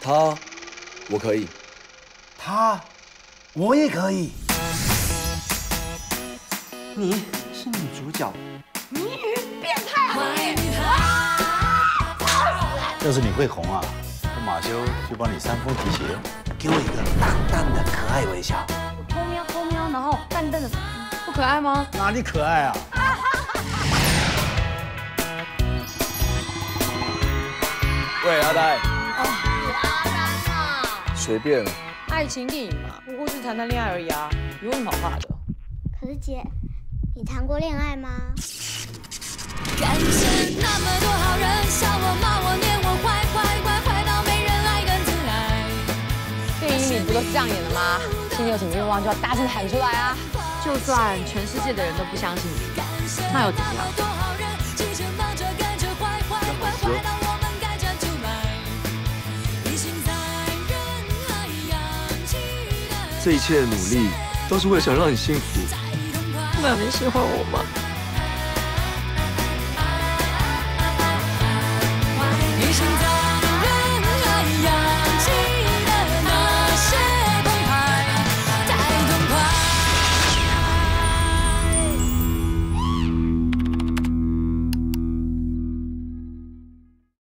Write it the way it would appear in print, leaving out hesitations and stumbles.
他，我可以。 他，我也可以。你是女主角。 谜语变态要是你会红啊，我马修就帮你煽风提邪。 给我一个淡淡的可爱微笑。 偷瞄偷瞄，然后淡淡的，不可爱吗？ 哪里可爱啊？ 喂，阿呆。 阿丹啊， 随便。 爱情电影嘛，不过是谈谈恋爱而已啊，有什么好怕的？ 可是姐，你谈过恋爱吗？ 感谢那么多好人，笑我骂我念我坏到没人爱跟自爱。 电影里不都是这样演的吗？心里有什么愿望就要大声喊出来啊！就算全世界的人都不相信你，那又怎么样？ 这一切的努力都是为了想让你幸福。 那你喜欢我吗？